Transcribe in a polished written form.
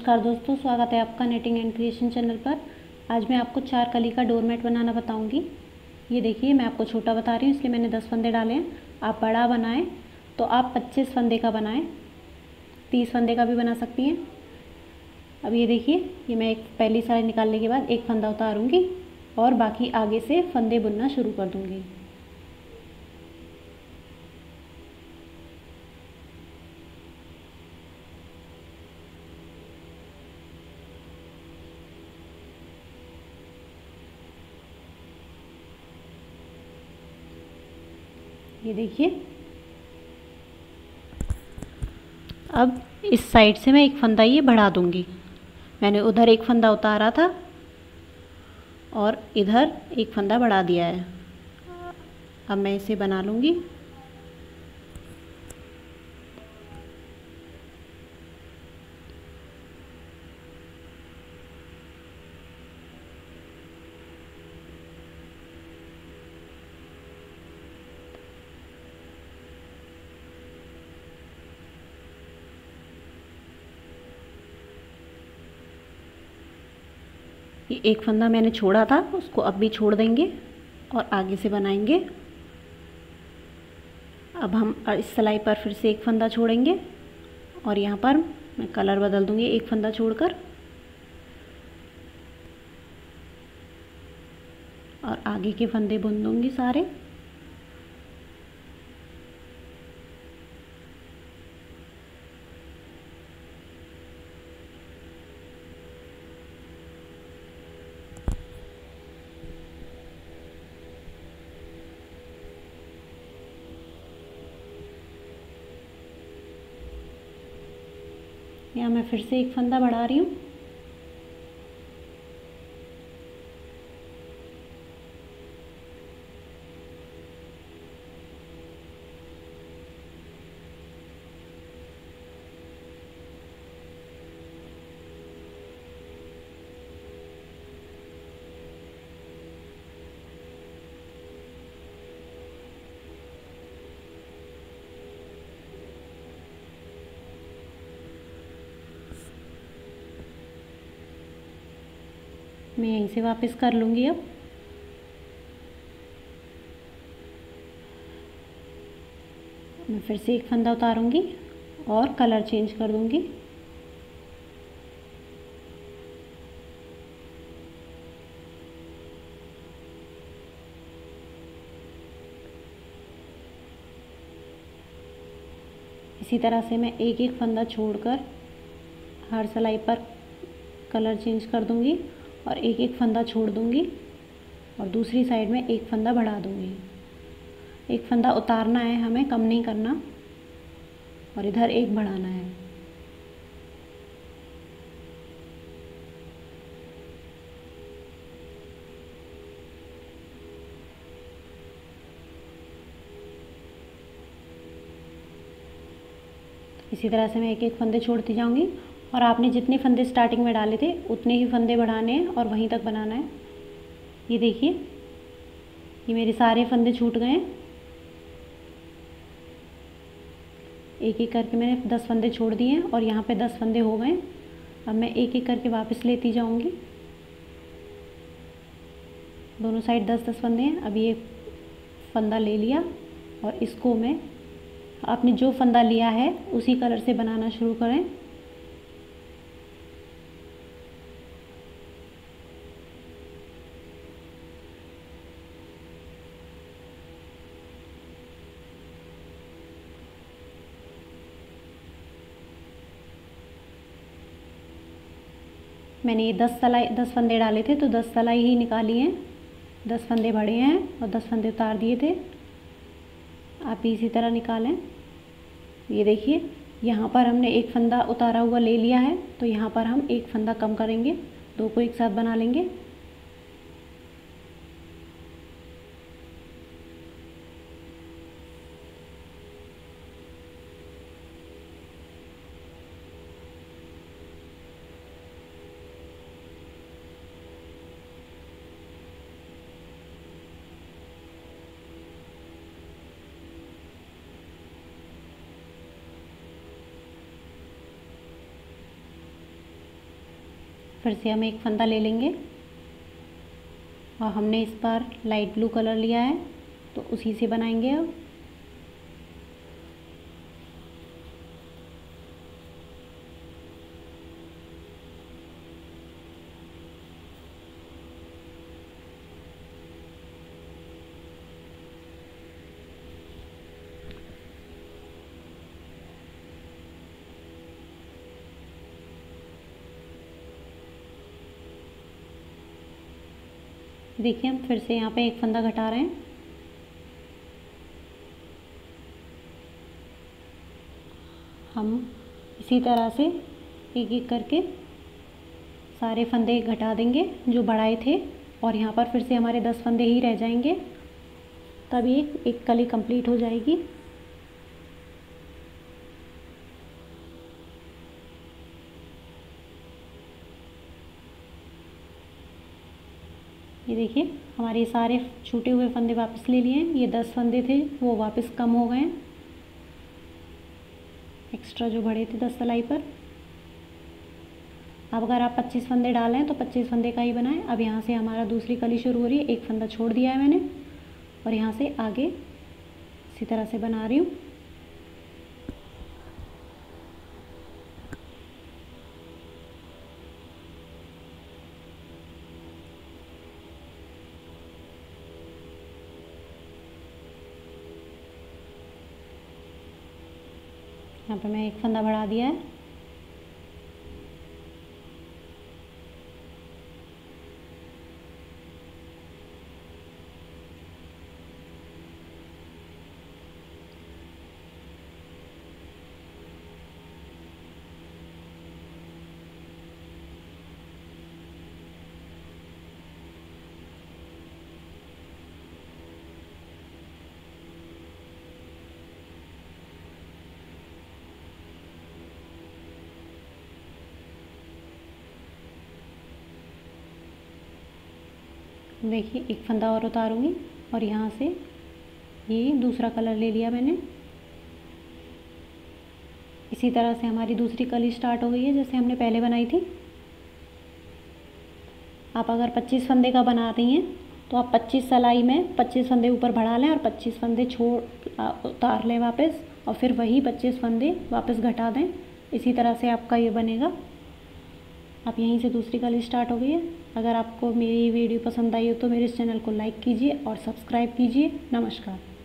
नमस्कार दोस्तों, स्वागत है आपका निटिंग एंड क्रिएशन चैनल पर। आज मैं आपको 4 कली का डोरमेट बनाना बताऊंगी। ये देखिए, मैं आपको छोटा बता रही हूँ इसलिए मैंने 10 फंदे डाले हैं। आप बड़ा बनाएं तो आप 25 फंदे का बनाएं, 30 फंदे का भी बना सकती हैं। अब ये देखिए, ये मैं एक पहली साइड निकालने के बाद एक फंदा उतारूँगी और बाकी आगे से फंदे बुनना शुरू कर दूँगी। ये देखिए, अब इस साइड से मैं एक फंदा ये बढ़ा दूंगी। मैंने उधर एक फंदा उतारा था और इधर एक फंदा बढ़ा दिया है। अब मैं इसे बना लूँगी। ये एक फंदा मैंने छोड़ा था, उसको अब भी छोड़ देंगे और आगे से बनाएंगे। अब हम इस सिलाई पर फिर से एक फंदा छोड़ेंगे और यहाँ पर मैं कलर बदल दूंगी एक फंदा छोड़कर, और आगे के फंदे बुन दूंगी सारे। यहाँ मैं फिर से एक फंदा बढ़ा रही हूँ। मैं यहीं से वापस कर लूँगी। अब मैं फिर से एक फंदा उतारूँगी और कलर चेंज कर दूँगी। इसी तरह से मैं एक एक फंदा छोड़कर हर सिलाई पर कलर चेंज कर दूँगी और एक एक फंदा छोड़ दूँगी और दूसरी साइड में एक फंदा बढ़ा दूँगी। एक फंदा उतारना है हमें, कम नहीं करना, और इधर एक बढ़ाना है। इसी तरह से मैं एक एक फंदे छोड़ती जाऊंगी और आपने जितने फंदे स्टार्टिंग में डाले थे उतने ही फंदे बढ़ाने हैं और वहीं तक बनाना है। ये देखिए, ये मेरे सारे फंदे छूट गए हैं। एक एक करके मैंने 10 फंदे छोड़ दिए हैं और यहाँ पे 10 फंदे हो गए। अब मैं एक एक करके वापस लेती जाऊंगी। दोनों साइड 10-10 फंदे हैं। अब ये फंदा ले लिया और इसको मैं, आपने जो फंदा लिया है उसी कलर से बनाना शुरू करें। मैंने ये 10 फंदे डाले थे तो 10 सिलाई ही निकाली हैं। 10 फंदे बढ़े हैं और 10 फंदे उतार दिए थे। आप भी इसी तरह निकालें। ये देखिए, यहाँ पर हमने एक फंदा उतारा हुआ ले लिया है तो यहाँ पर हम एक फंदा कम करेंगे, दो को एक साथ बना लेंगे। फिर से हम एक फंदा ले लेंगे और हमने इस बार लाइट ब्लू कलर लिया है तो उसी से बनाएंगे अब। देखिए हम फिर से यहाँ पे एक फंदा घटा रहे हैं। हम इसी तरह से एक एक करके सारे फंदे घटा देंगे जो बढ़ाए थे और यहाँ पर फिर से हमारे 10 फंदे ही रह जाएंगे, तभी एक कली कंप्लीट हो जाएगी। ये देखिए हमारे सारे छूटे हुए फंदे वापस ले लिए हैं। ये 10 फंदे थे वो वापस कम हो गए हैं, एक्स्ट्रा जो बढ़े थे 10 सिलाई पर। अब अगर आप 25 फंदे डालें तो 25 फंदे का ही बनाएं। अब यहाँ से हमारा दूसरी कली शुरू हो रही है। एक फंदा छोड़ दिया है मैंने और यहाँ से आगे इसी तरह से बना रही हूँ। यहाँ पे मैं एक फंदा बढ़ा दिया है। देखिए एक फंदा और उतारूंगी और यहाँ से ये दूसरा कलर ले लिया मैंने। इसी तरह से हमारी दूसरी कली स्टार्ट हो गई है जैसे हमने पहले बनाई थी। आप अगर 25 फंदे का बना रही हैं तो आप 25 सिलाई में 25 फंदे ऊपर बढ़ा लें और 25 फंदे उतार लें वापस, और फिर वही 25 फंदे वापस घटा दें। इसी तरह से आपका ये बनेगा। आप यहीं से दूसरी कली स्टार्ट हो गई है। अगर आपको मेरी वीडियो पसंद आई हो तो मेरे इस चैनल को लाइक कीजिए और सब्सक्राइब कीजिए। नमस्कार।